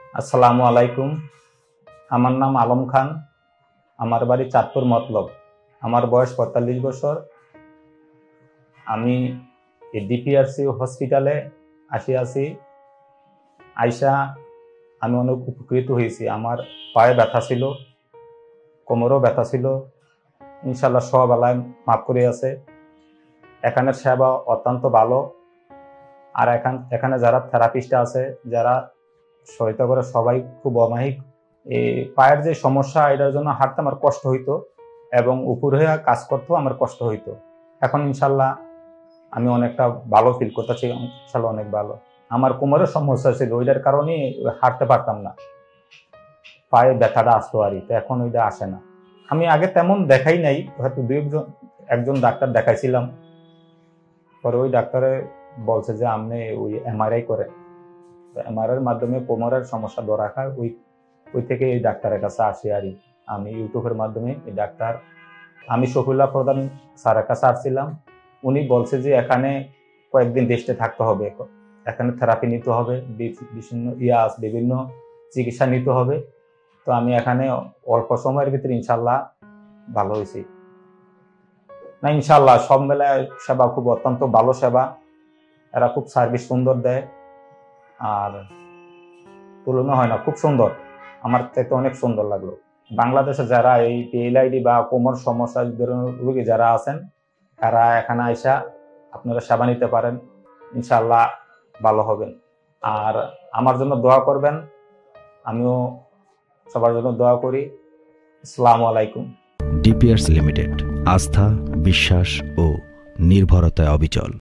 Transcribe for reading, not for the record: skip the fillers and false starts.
আসসালামু আলাইকুম। আমার নাম আলম খান। আমার বাড়ি চাঁদপুর মতলব। আমার বয়স ৪৫ বছর। আমি ডিপিআরসি হসপিটালে আসিয়াছি। আইসা আমি অনেক উপকৃত হয়েছি। আমার পায়ে ব্যথা ছিল, কোমরও ব্যথা ছিল। ইনশাল্লাহ সব আল্লাহ মাফ করে আছে। এখানের সেবা অত্যন্ত ভালো। আর এখানে যারা থেরাপিস্ট আছে, যারা সহায়তা করে, সবাই খুব অমায়িক। এই পায়ের যে সমস্যা, এটার জন্য হাঁটতে আমার কষ্ট হইতো এবং উপরে হয়ে কাজ করতেও আমার কষ্ট হইতো। এখন ইনশাল্লাহ আমি অনেকটা ভালো ফিল করতেছি। ইনশাল্লাহ অনেক ভালো। আমার কোমরের সমস্যা ছিল, ওইটার কারণে হাঁটতে পারতাম না, পায়ে ব্যথাটা আসতো আর তো এখন ওইটা আসে না। আমি আগে তেমন দেখাই নাই, হয়তো একজন ডাক্তার দেখাইছিলাম। পরে ওই ডাক্তারে বলছে যে আপনি ওই এমআরআই করে, এমআরআইয়ের মাধ্যমে কোমরের সমস্যা ধরা খায়। ওই থেকে এই ডাক্তারের কাছে আসি আর আমি ইউটিউবের মাধ্যমে এই ডাক্তার, আমি শফিউল্লাহ প্রধান স্যারের কাছে আসছিলাম। উনি বলছে যে এখানে কয়েকদিন রেস্টে থাকতে হবে, এখানে থেরাপি নিতে হবে, বিভিন্ন চিকিৎসা নিতে হবে। তো আমি এখানে অল্প সময়ের ভিতরে ইনশাল্লাহ ভালো হয়েছি। না, ইনশাল্লাহ সব মেলায় সেবা খুব অত্যন্ত ভালো সেবা। এরা খুব সার্ভিস সুন্দর দেয়, আর তুলনা হয় না, খুব সুন্দর। আমার চাইতে অনেক সুন্দর লাগলো। বাংলাদেশে যারা এই পিএলআইডি বা কোমর সমস্যা রোগী যারা আছেন, তারা এখানে আইসা আপনারা সেবা নিতে পারেন। ইনশাল্লাহ ভালো হবেন। আর আমার জন্য দোয়া করবেন, আমিও সবার জন্য দোয়া করি। আসসালামু আলাইকুম। ডিপিআরসি লিমিটেড, আস্থা, বিশ্বাস ও নির্ভরতায় অবিচল।